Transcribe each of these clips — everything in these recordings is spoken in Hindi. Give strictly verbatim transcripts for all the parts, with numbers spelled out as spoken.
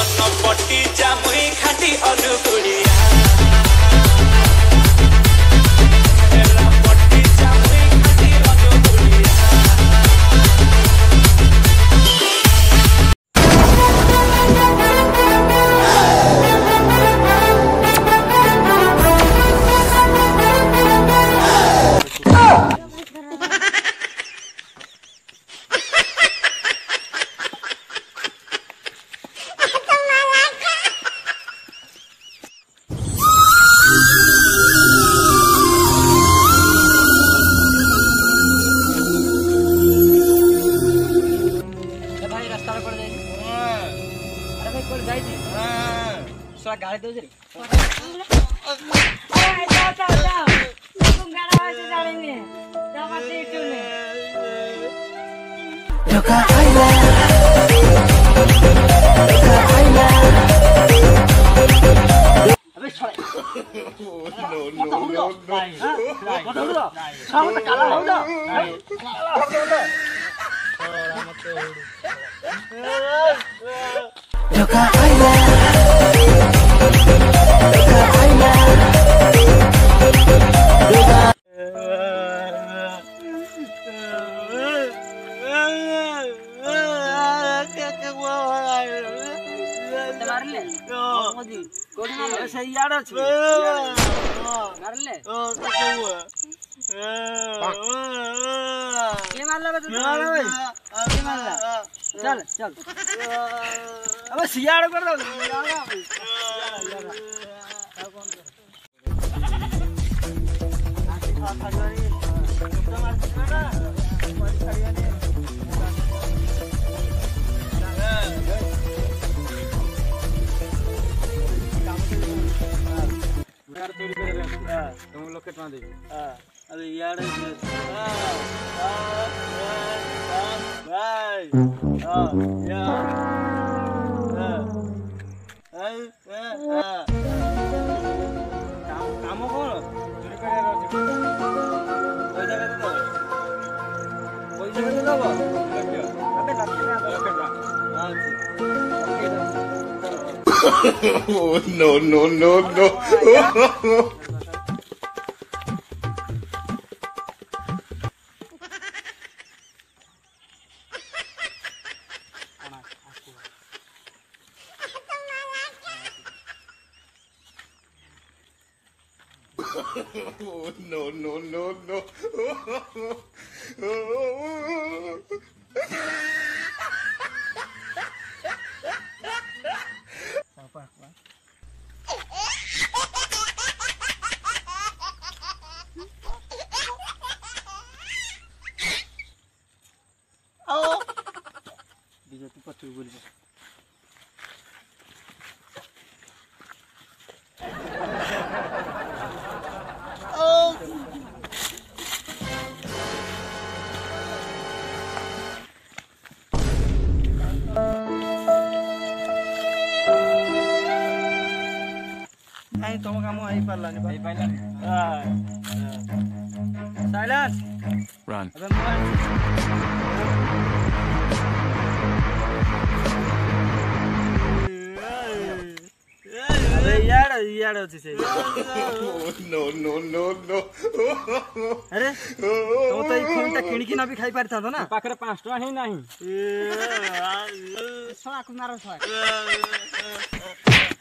पट्टी जामुई खाटी अनुकुड़िया गाड़ी दो जरे ओए जाओ जाओ जाओ तुम गाड़ा वाले जानेंगे जाओ मत इटूने Loca Aila Loca Aila अबे छोड़ No no no no मत हो लो सामने तो काला हो जाओ काला हो जाओ Loca Aila सही यार अच्छी मार ले ये मार ले बस ये मार ले चल चल अबे सियाड़ कर दो तुम लोग कितना दे अरे यार भाई यार काम कौन चोरी कर पैसा कैसे दो पैसा कैसे दो Oh no no no no Oh no no no no BJP पत्थर बोल नहीं तुम काम आई पाला नहीं पाला हां साइलेंस Run. अबे मोबाइल अरे यार यार होती से No no no no अरे तो तो ई फोनटा किणकी ना भी खाई पारता ना पाखरे पाँच टका ही नहीं सड़ा को मारो सड़ा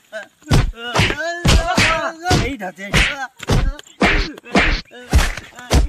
এই ধাতে